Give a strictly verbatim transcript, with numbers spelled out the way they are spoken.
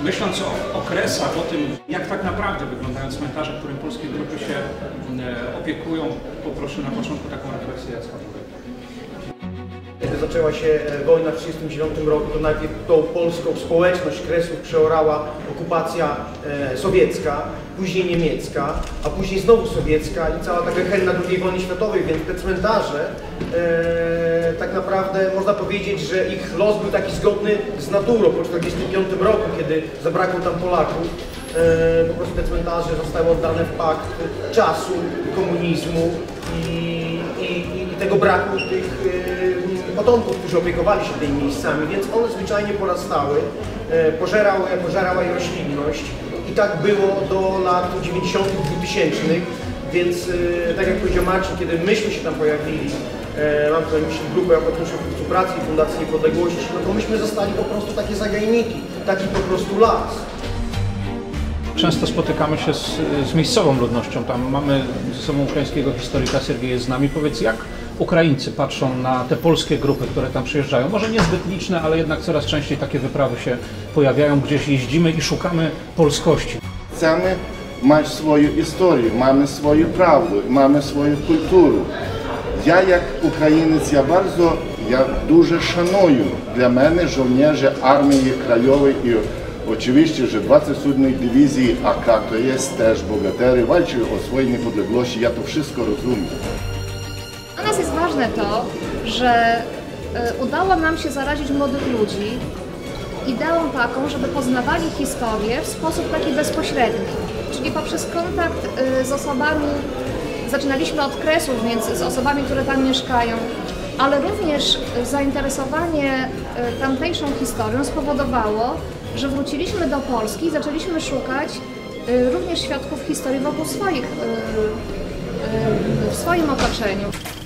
Myśląc o okresach, o tym, jak tak naprawdę wyglądają cmentarze, którym polskie grupy się opiekują, poproszę na początku taką refleksję Jacka Burego. Kiedy zaczęła się wojna w tysiąc dziewięćset trzydziestym dziewiątym roku, to najpierw tą polską społeczność Kresów przeorała okupacja e, sowiecka, później niemiecka, a później znowu sowiecka i cała ta gehenna drugiej wojny światowej, więc te cmentarze e, tak naprawdę można powiedzieć, że ich los był taki zgodny z naturą po tysiąc dziewięćset czterdziestym piątym roku, kiedy zabrakło tam Polaków. E, po prostu te cmentarze zostały oddane w pakt czasu, komunizmu i, i, i tego braku tych e, potomków, którzy opiekowali się tymi miejscami, więc one zwyczajnie porastały, e, pożerały, pożerała je roślinność i tak było do lat dziewięćdziesiątych, dwutysięcznych, więc e, tak jak powiedział Marcin, kiedy myśmy się tam pojawili, e, mam tutaj myśli grupę Ochotniczych Hufców Pracy i Fundacji Niepodległości, no to myśmy zostali po prostu takie zagajniki, taki po prostu las. Często spotykamy się z, z miejscową ludnością. Tam mamy ze sobą ukraińskiego historyka, Sergiej jest z nami. Powiedz, jak Ukraińcy patrzą na te polskie grupy, które tam przyjeżdżają? Może niezbyt liczne, ale jednak coraz częściej takie wyprawy się pojawiają, gdzieś jeździmy i szukamy polskości. Chcemy mieć swoją historię, mamy swoją prawdę, mamy swoją kulturę. Ja jak Ukrainiec, ja bardzo, ja дуже szanuję dla mnie żołnierzy Armii Krajowej i oczywiście, że dwudziestej siódmej Dywizji A K to jest też bogatery, walczyły o swojej niepodległości, ja to wszystko rozumiem. Dla nas jest ważne to, że udało nam się zarazić młodych ludzi ideą taką, żeby poznawali historię w sposób taki bezpośredni, czyli poprzez kontakt z osobami, zaczynaliśmy od Kresów, więc z osobami, które tam mieszkają, ale również zainteresowanie tamtejszą historią spowodowało, że wróciliśmy do Polski i zaczęliśmy szukać również świadków historii wokół swoich, w swoim otoczeniu.